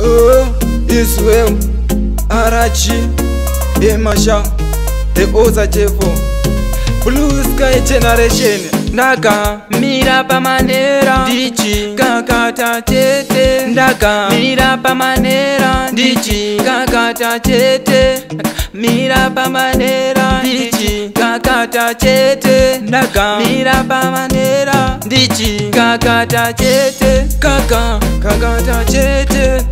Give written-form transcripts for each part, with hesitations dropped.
Oh, Israel, Arachi, Emasha, the Oza Jevo, Blue Sky Generation. Ndaka mira pa manera ndichi kakata chete. Ndaka mira pa manera ndichi kakata chete. Mira pa manera ndichi kakata chete. Ndaka mira pa manera ndichi kakata chete. Kaka kakata chete.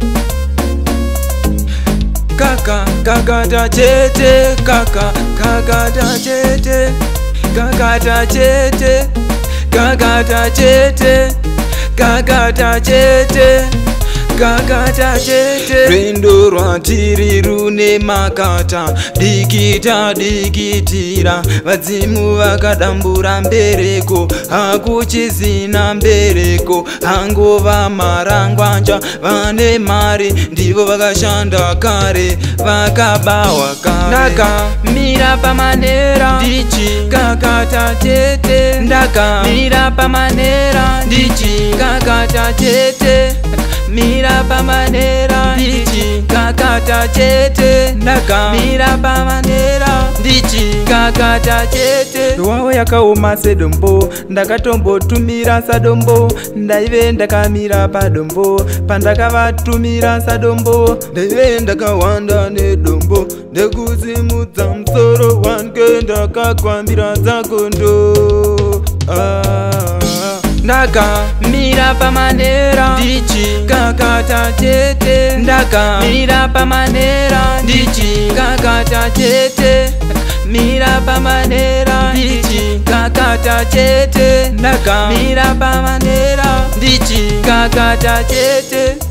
Kaka kakata chete. Kaka kakata chete. Kakata chete, kakata chete, kakata chete, kakata chete. Rendo rwatiri rune makata, dikita dikitira. Vadzimu vakadambura mbereko, hakuchizina mbereko. Hangova marangwanja, vane mari, ndivo vakashanda kare, vakabawa kare. Ndaka mira pa manera ndichi kakata chete. Ndaka mira pa manera ndichi kakata chete. Mira pa manera ndichi kakata chete. Ndaka mira pa manera ndichi kakata chete. Wawo yakaoma sedombo, ndakatombo tumira sadombo. Ndaive ndakamira padombo, pandakavatumira sadombo. Ndaive ndakawanda nedombo, ndekuzimudza musoro wange ndakakwambira dzakondo. Ndaka mira pa manera ndichi kakata chete. Ndaka mira pa manera ndichi kakata chete. Mira pa manera ndichi kakata chete. Ndaka mira pa manera ndichi kakata chete.